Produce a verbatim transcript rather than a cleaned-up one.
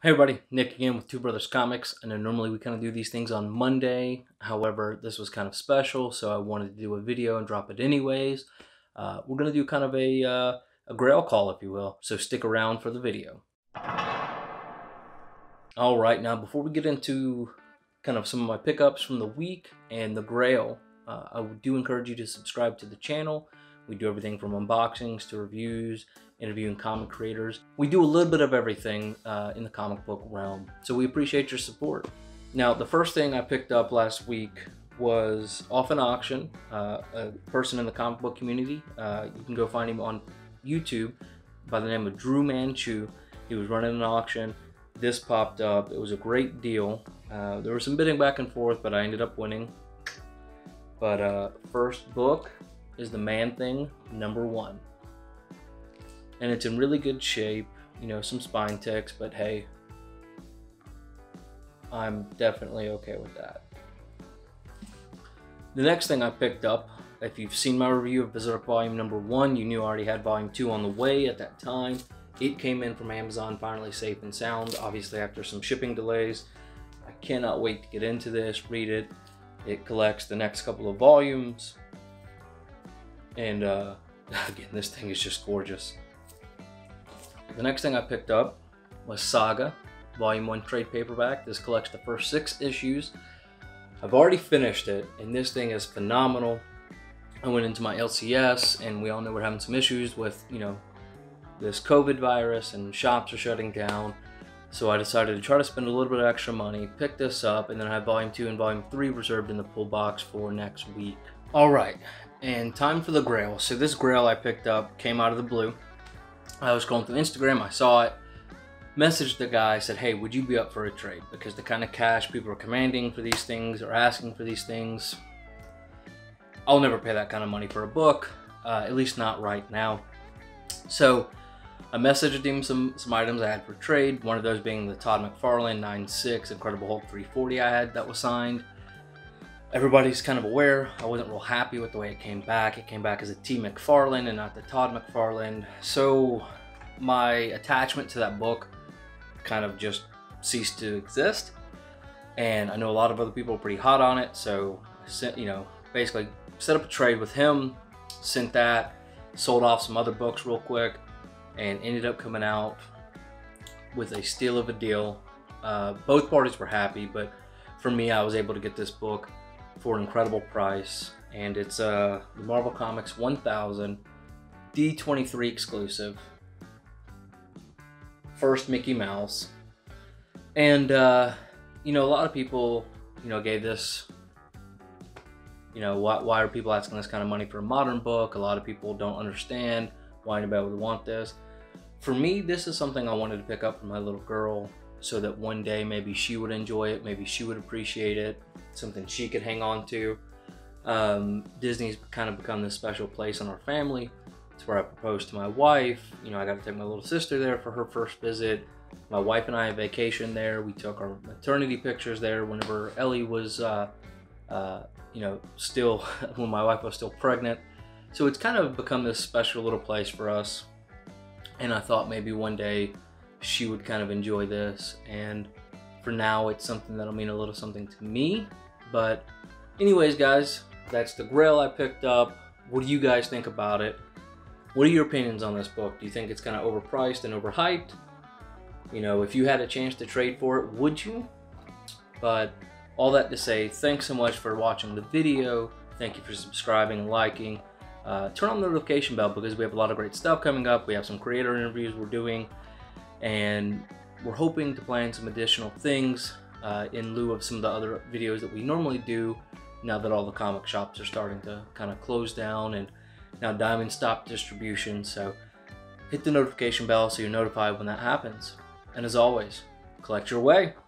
Hey everybody, Nick again with Two Brothers Comics. I know normally we kind of do these things on Monday. However, this was kind of special, so I wanted to do a video and drop it anyways. Uh, we're going to do kind of a, uh, a grail call, if you will, so stick around for the video. Alright, now before we get into kind of some of my pickups from the week and the grail, uh, I do encourage you to subscribe to the channel. We do everything from unboxings to reviews, interviewing comic creators. We do a little bit of everything uh, in the comic book realm, so we appreciate your support. Now, the first thing I picked up last week was off an auction. Uh, a person in the comic book community, uh, you can go find him on YouTube by the name of Drew Manchu. He was running an auction. This popped up. It was a great deal. Uh, there was some bidding back and forth, but I ended up winning. But uh, first book is The Man-Thing number one. And it's in really good shape, you know, some spine ticks, but hey, I'm definitely okay with that. The next thing I picked up, if you've seen my review of Berserk Volume number one, you knew I already had Volume two on the way at that time. It came in from Amazon finally safe and sound, obviously after some shipping delays. I cannot wait to get into this, read it. It collects the next couple of volumes. And uh, again, this thing is just gorgeous. The next thing I picked up was Saga, Volume one trade paperback. This collects the first six issues. I've already finished it, and this thing is phenomenal. I went into my L C S, and we all know we're having some issues with, you know, this COVID virus, and shops are shutting down. So I decided to try to spend a little bit of extra money, pick this up, and then I have Volume two and Volume three reserved in the pull box for next week. All right, and time for the grail. So this grail I picked up came out of the blue. I was scrolling through Instagram, I saw it, messaged the guy, said, hey, would you be up for a trade? Because the kind of cash people are commanding for these things or asking for these things, I'll never pay that kind of money for a book, uh, at least not right now. So I messaged him some, some items I had for trade, one of those being the Todd McFarlane nine six Incredible Hulk three forty I had that was signed. Everybody's kind of aware I wasn't real happy with the way it came back. It came back as a T McFarlane and not the Todd McFarlane. So my attachment to that book kind of just ceased to exist. And I know a lot of other people are pretty hot on it. So I sent, you know, basically set up a trade with him, sent that, sold off some other books real quick, and ended up coming out with a steal of a deal. Uh, both parties were happy, but for me, I was able to get this book for an incredible price, and it's uh, the Marvel Comics one thousand D twenty-three exclusive, first Mickey Mouse. And uh, you know, a lot of people, you know, gave this, you know, why, why are people asking this kind of money for a modern book? A lot of people don't understand why anybody would want this. For me, this is something I wanted to pick up for my little girl, so that one day maybe she would enjoy it, maybe she would appreciate it, something she could hang on to. Um, Disney's kind of become this special place in our family. It's where I proposed to my wife. You know, I got to take my little sister there for her first visit. My wife and I vacationed there. We took our maternity pictures there whenever Ellie was, uh, uh, you know, still, when my wife was still pregnant. So it's kind of become this special little place for us. And I thought maybe one day she would kind of enjoy this, and for now it's something that'll mean a little something to me. But anyways, guys, that's the grail I picked up. What do you guys think about it? What are your opinions on this book? Do you think it's kind of overpriced and overhyped? You know, if you had a chance to trade for it, would you? But all that to say, thanks so much for watching the video. Thank you for subscribing and liking. Uh, turn on the notification bell, because we have a lot of great stuff coming up. We have some creator interviews we're doing, and we're hoping to plan some additional things uh, in lieu of some of the other videos that we normally do, now that all the comic shops are starting to kind of close down and now Diamond stopped distribution. So hit the notification bell so you're notified when that happens. And as always, collect your way.